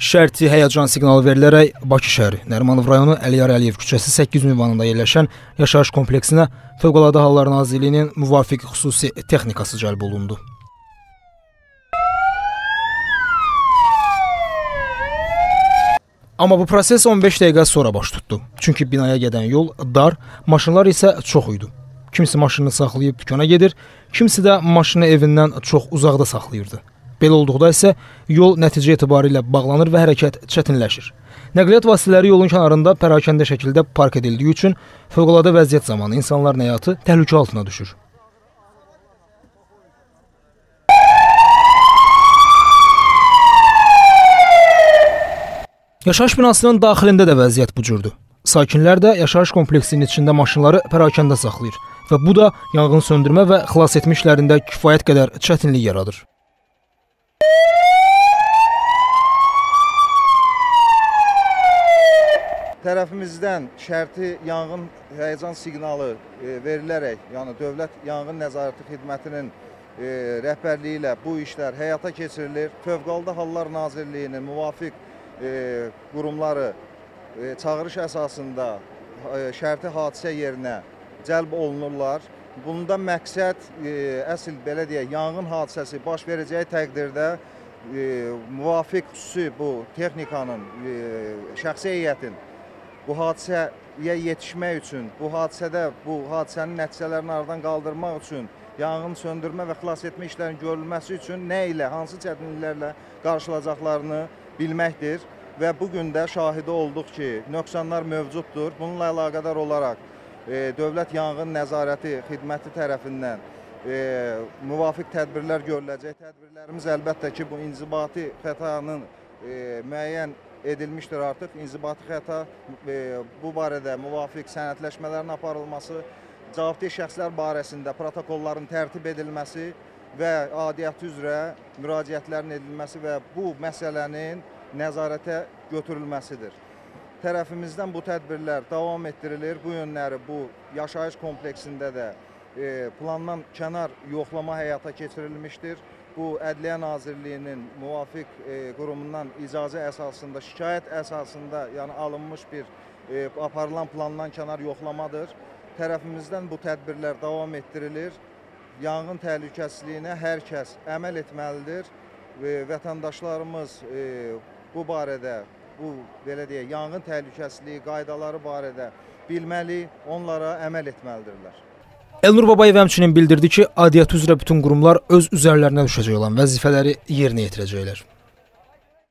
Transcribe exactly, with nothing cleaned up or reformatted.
şərti həyəcan siqnalı verilərək Bakı şəhəri, Nərimanov rayonu Əliyar Əliyev küçəsi səkkiz ünvanında yerləşən yaşayış kompleksinə Fövqəladə Hallar Nazirliyinin müvafiq xüsusi texnikası cəlb olundu. Amma bu proses on beş dəqiqə sonra baş tutdu. Çünki binaya gedən yol dar, maşınlar isə çox idi. Kimisi maşını saxlayıb dükana gedir, kimisi də maşını evindən çox uzaqda saxlayırdı. Belə olduqda isə yol nəticə etibarilə bağlanır və hərəkət çətinləşir. Nəqliyyat vasitələri yolun kənarında pərakəndə şəkildə park edildiyi üçün fövqəladə vəziyyət zamanı insanların həyatı təhlükə altına düşür. Yaşayış binasının daxilində də vəziyyət bu cürdür. Sakinlər də yaşayış kompleksinin içində maşınları pərakəndə saxlayır və bu da yanğın söndürmə və xilas etmə işlərində kifayət qədər çətinlik yaradır. Tərəfimizdən şərti yanğın həyəcan siqnalı verilərək, yəni Dövlət Yanğın Nəzarəti Xidmətinin rəhbərliyi ilə bu işlər həyata keçirilir. Fövqəladə Hallar Nazirliyinin müvafiq qurumları çağırış əsasında şərti hadisə yerinə cəlb olunurlar. Bunda məqsəd əsl belə deyək, yanğın hadisəsi baş verəcəyi təqdirdə müvafiq xüsusi bu texnikanın, şəxsi heyətin bu hadisəyə yetişmək üçün, bu hadisədə bu hadisənin nəticələrini aradan qaldırmaq üçün, yanğın söndürmə və xilas etmə işlərinin görülməsi üçün nə ilə, hansı çətinliklərlə qarşılayacaqlarını bilməkdir. Və bugün də şahidi olduq ki, nöqsanlar mövcuddur. Bununla əlaqədar olaraq Dövlət Yanğın Nəzarəti Xidməti tərəfindən müvafiq tədbirlər görüləcək. Tədbirlərimiz əlbəttə ki, bu inzibati xətanın müəyyən edilmişdir artıq. İnzibati xəta bu barədə müvafiq sənədləşmələrin aparılması, cavabdeh şəxslər barəsində protokolların tərtib edilməsi və adiyyəti üzrə müraciətlərin edilməsi və bu məsələnin nəzarətə götürülməsidir. Tərəfimizdən bu tədbirlər davam etdirilir. Bu yönləri bu yaşayış kompleksində də plandan kənar yoxlama həyata keçirilmişdir. Bu Ədliyyə Nazirliyinin müvafiq qurumundan icazə əsasında, şikayət əsasında yəni alınmış bir aparılan plandan kənar yoxlamadır. Tərəfimizdən bu tədbirlər davam etdirilir. Yanğın təhlükəsizliyinə hər kəs əməl etməlidir. Vətəndaşlarımız bu barədə, bu belə deyək, yanğın təhlükəsizliyi qaydaları barədə bilməli, onlara əməl etməlidirlər. Elnur Babayev həmçinin bildirdi ki, adiyyəti üzrə bütün qurumlar öz üzərlərinə düşəcək olan vəzifələri yerinə yetirəcəklər.